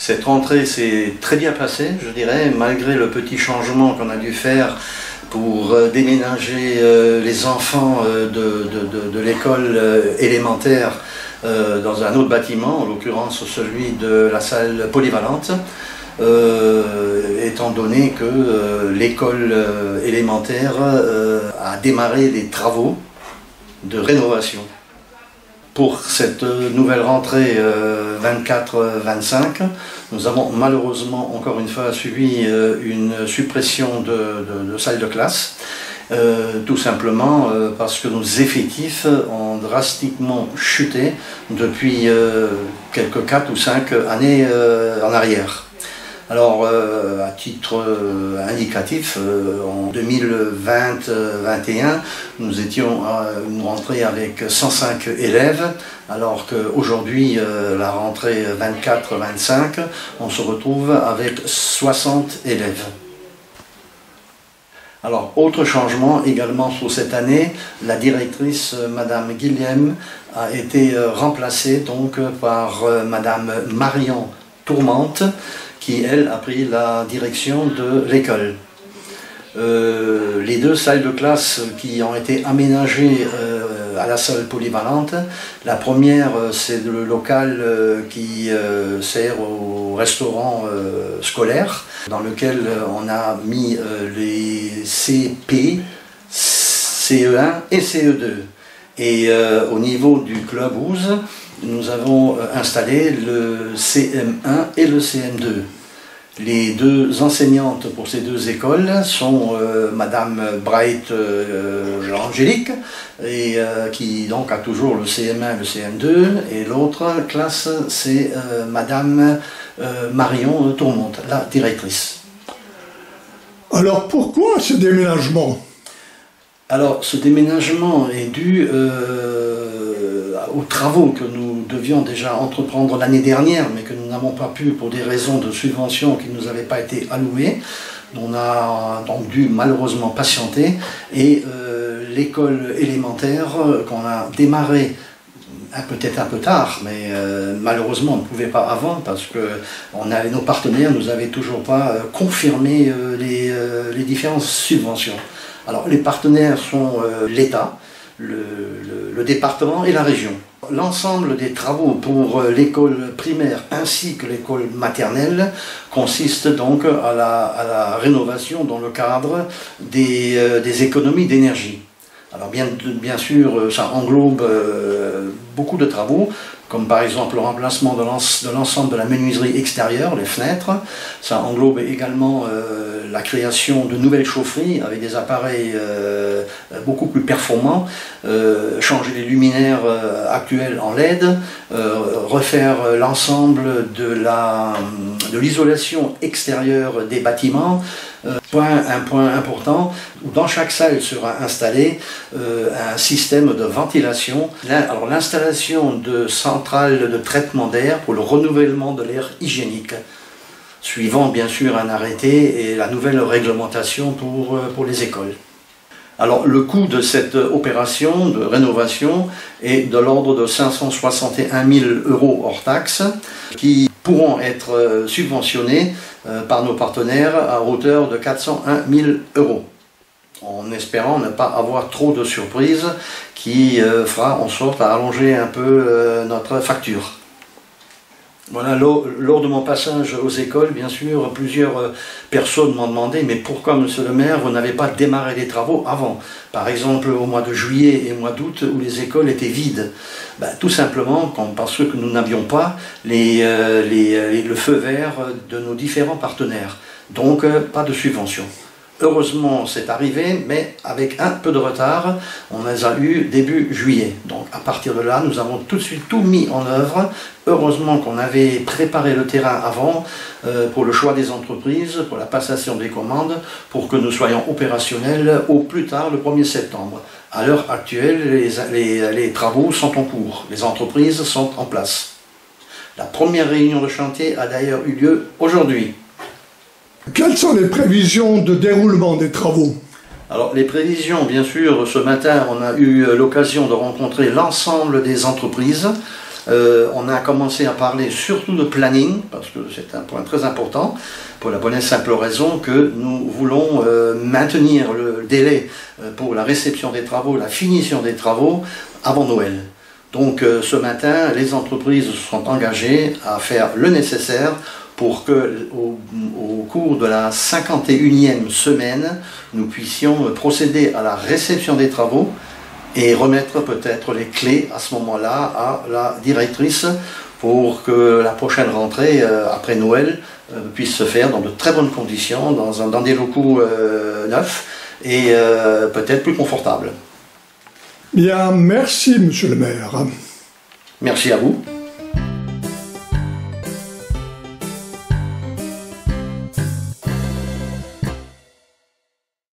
Cette rentrée s'est très bien passée, je dirais, malgré le petit changement qu'on a dû faire pour déménager les enfants de l'école élémentaire dans un autre bâtiment, en l'occurrence celui de la salle polyvalente, étant donné que l'école élémentaire a démarré des travaux de rénovation. Pour cette nouvelle rentrée 24-25, nous avons malheureusement encore une fois subi une suppression de salles de classe, tout simplement parce que nos effectifs ont drastiquement chuté depuis quelques 4 ou 5 années en arrière. Alors, à titre indicatif, en 2020-21, nous étions à une rentrée avec 105 élèves, alors qu'aujourd'hui, la rentrée 24-25, on se retrouve avec 60 élèves. Alors, autre changement également sur cette année, la directrice Madame Guillem a été remplacée donc par Madame Marion Tourmente, qui, elle, a pris la direction de l'école. Les 2 salles de classe qui ont été aménagées à la salle polyvalente, la première, c'est le local qui sert au restaurant scolaire, dans lequel on a mis les CP, CE1 et CE2. Et au niveau du club 12, nous avons installé le CM1 et le CM2. Les 2 enseignantes pour ces 2 écoles sont Madame Bright Angélique, et qui donc a toujours le CM1 et le CM2, et l'autre classe c'est Madame Marion Tourmente, la directrice. Alors pourquoi ce déménagement? Alors ce déménagement est dû aux travaux que nous devions déjà entreprendre l'année dernière, mais que nous n'avons pas pu pour des raisons de subvention qui ne nous avaient pas été allouées. On a donc dû malheureusement patienter, et l'école élémentaire qu'on a démarré peut-être un peu tard, mais malheureusement on ne pouvait pas avant parce que nos partenaires ne nous avaient toujours pas confirmé les différentes subventions. Alors les partenaires sont l'État, le département et la région. L'ensemble des travaux pour l'école primaire ainsi que l'école maternelle consiste donc à la rénovation dans le cadre des économies d'énergie. Alors bien sûr, ça englobe beaucoup de travaux, comme par exemple le remplacement de l'ensemble de la menuiserie extérieure, les fenêtres. Ça englobe également la création de nouvelles chaufferies avec des appareils beaucoup plus performants, changer les luminaires actuels en LED, refaire l'ensemble de l'isolation extérieure des bâtiments. Un point important, où dans chaque salle sera installé un système de ventilation. Alors l'installation de centrales de traitement d'air pour le renouvellement de l'air hygiénique, suivant bien sûr un arrêté et la nouvelle réglementation pour les écoles. Alors le coût de cette opération de rénovation est de l'ordre de 561 000 € hors taxes, qui pourront être subventionnés par nos partenaires à hauteur de 401 000 €, en espérant ne pas avoir trop de surprises qui fera en sorte à allonger un peu notre facture. Voilà, lors de mon passage aux écoles, bien sûr, plusieurs personnes m'ont demandé « Mais pourquoi, monsieur le maire, vous n'avez pas démarré les travaux avant ?» Par exemple, au mois de juillet et au mois d'août, où les écoles étaient vides. Tout simplement parce que nous n'avions pas le feu vert de nos différents partenaires. Donc, pas de subvention. Heureusement, c'est arrivé, mais avec un peu de retard, on les a eu début juillet. Donc à partir de là, nous avons tout de suite tout mis en œuvre. Heureusement qu'on avait préparé le terrain avant pour le choix des entreprises, pour la passation des commandes, pour que nous soyons opérationnels au plus tard le 1er septembre. À l'heure actuelle, les travaux sont en cours, les entreprises sont en place. La première réunion de chantier a d'ailleurs eu lieu aujourd'hui. Quelles sont les prévisions de déroulement des travaux? Alors les prévisions, bien sûr, ce matin on a eu l'occasion de rencontrer l'ensemble des entreprises On a commencé à parler surtout de planning, parce que c'est un point très important, pour la bonne et simple raison que nous voulons maintenir le délai pour la réception des travaux, la finition des travaux avant Noël. Donc ce matin, les entreprises se sont engagées à faire le nécessaire pour que, au cours de la 51e semaine, nous puissions procéder à la réception des travaux et remettre peut-être les clés à ce moment-là à la directrice pour que la prochaine rentrée, après Noël, puisse se faire dans de très bonnes conditions, dans des locaux neufs et peut-être plus confortables. Bien, merci Monsieur le maire. Merci à vous.